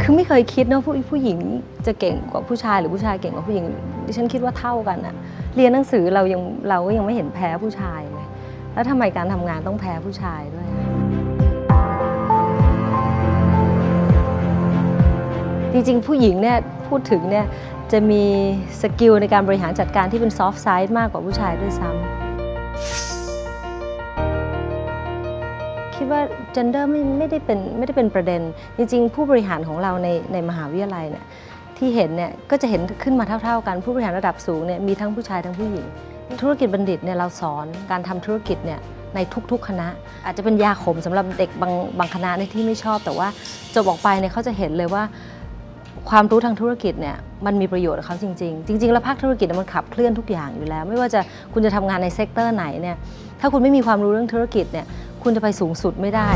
คือไม่เคยคิดนะผู้หญิงจะเก่งกว่าผู้ชายหรือผู้ชายเก่งกว่าผู้หญิงดิฉันคิดว่าเท่ากันอะเรียนหนังสือเราก็ยังไม่เห็นแพ้ผู้ชายเลยแล้วทำไมการทำงานต้องแพ้ผู้ชายด้วยจริงๆผู้หญิงเนี่ยพูดถึงเนี่ยจะมีสกิลในการบริหารจัดการที่เป็นซอฟต์ไซด์มากกว่าผู้ชายด้วยซ้ำคิดว่า gender ไม่ได้เป็นประเด็นจริงๆผู้บริหารของเราในมหาวิทยาลัยเนี่ยที่เห็นเนี่ยก็จะเห็นขึ้นมาเท่าๆกันผู้บริหารระดับสูงเนี่ยมีทั้งผู้ชายทั้งผู้หญิงธุรกิจบัณฑิตเนี่ยเราสอนการทำธุรกิจเนี่ยในทุกๆคณะอาจจะเป็นยาขมสำหรับเด็กบางคณะในที่ไม่ชอบแต่ว่าจบออกไปเนี่ยเขาจะเห็นเลยว่าความรู้ทางธุรกิจเนี่ยมันมีประโยชน์กับเขาจริงๆแล้วภาคธุรกิจมันขับเคลื่อนทุกอย่างอยู่แล้วไม่ว่าจะคุณจะทำงานในเซกเตอร์ไหนเนี่ยถ้าคุณไม่มีความรู้เรื่องธุรกิจเนี่ยคุณจะไปสูงสุดไม่ได้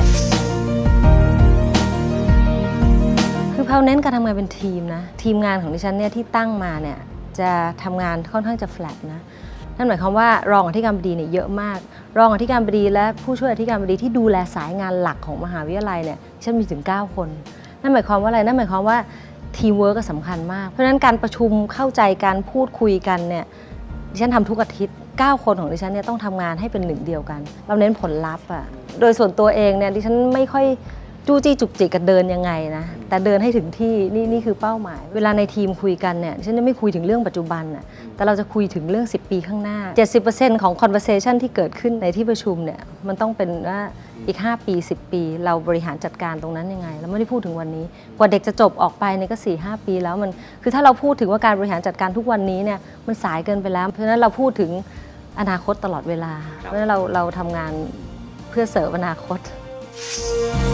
คือเราเน้นการทำงานเป็นทีมนะทีมงานของดิฉันเนี่ยที่ตั้งมาเนี่ยจะทำงานค่อนข้างจะแฟลตนะนั่นหมายความว่ารองอธิการบดีเนี่ยเยอะมากรองอธิการบดีและผู้ช่วยอธิการบดีที่ดูแลสายงานหลักของมหาวิทยาลัยเนี่ยฉันมีถึง9คนนั่นหมายความว่าอะไรนั่นหมายความว่าทีมเวิร์กก็สำคัญมากเพราะฉะนั้นการประชุมเข้าใจการพูดคุยกันเนี่ยดิฉันทำทุกอาทิตย์9คนของดิฉันเนี่ยต้องทำงานให้เป็นหนึ่งเดียวกันเราเน้นผลลัพธ์อะโดยส่วนตัวเองเนี่ยดิฉันไม่ค่อยจู้จี้จุกจิกกันเดินยังไงนะแต่เดินให้ถึงที่นี่คือเป้าหมายเวลาในทีมคุยกันเนี่ยฉันจะไม่คุยถึงเรื่องปัจจุบันน่ะแต่เราจะคุยถึงเรื่อง10 ปีข้างหน้า 70% ของ conversation ที่เกิดขึ้นในที่ประชุมเนี่ยมันต้องเป็นว่าอีก5 ปี10 ปีเราบริหารจัดการตรงนั้นยังไงเราไม่ได้พูดถึงวันนี้กว่าเด็กจะจบออกไปเนี่ยก็ 4-5 ปีแล้วมันคือถ้าเราพูดถึงว่าการบริหารจัดการทุกวันนี้เนี่ยมันสายเกินไปแล้วเพราะฉะนั้นเราพูดถึงอนาคตตลอดเวลาเพราะฉะนั้นเราทำงานเพื่อเสิร์ฟอนาคต